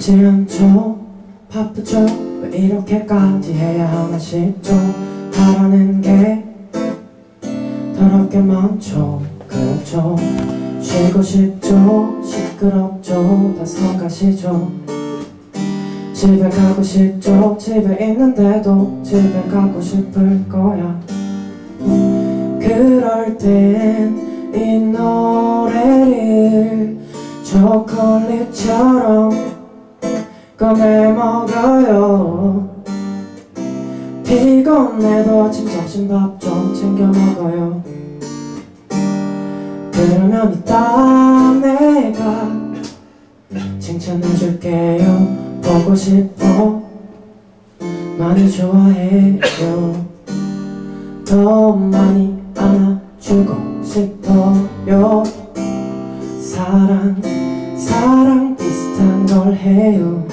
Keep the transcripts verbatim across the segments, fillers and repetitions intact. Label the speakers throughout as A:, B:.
A: 쉽지 않죠. 바쁘죠. 왜 이렇게까지 해야 하나 싶죠. 바라는 게 더럽게 많죠. 그렇죠. 쉬고 싶죠. 시끄럽죠. 다 성가시죠. 집에 가고 싶죠. 집에 있는데도 집에 가고 싶을 거야. 그럴 땐 이 노래를 초콜릿처럼 꺼내 먹어요. 피곤해도 아침 점심 밥 좀 챙겨 먹어요. 그러면 이따 내가 칭찬해줄게요. 보고 싶어 많이 좋아해요. 더 많이 안아주고 싶어요. 사랑 사랑 비슷한 걸 해요.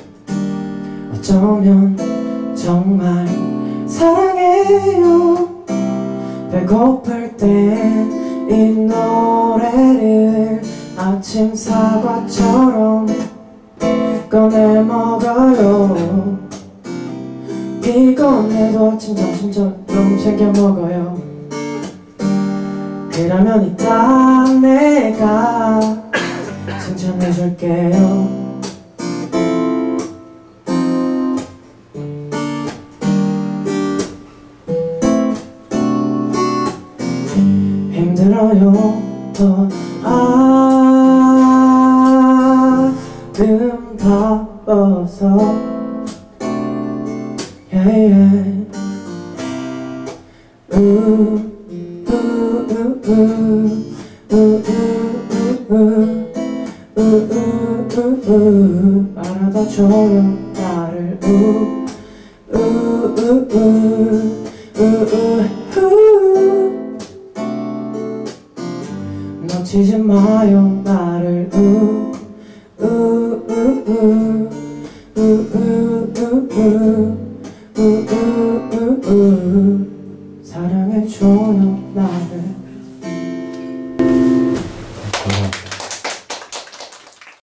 A: 어쩌면 정말 사랑해요. 배고플 땐 이 노래를 아침 사과처럼 꺼내 먹어요. 피곤해도 아침 점심 저녁 챙겨 먹어요. 그러면 이따 내가 칭찬해줄게요. 힘들어요. 더 아름다워서 yeah, yeah. 우, 우, 우, 우, 우, 우, 우, 우, 우, 우, 우. 알아봐줘요 나를. 우, 우, 우, 우, 우, 우, 우. 놓치지 마요 나를. 우, 우, 우, 우, 우, 우, 우, 우, 우, 우, 우, 우. 사랑해줘요 나를.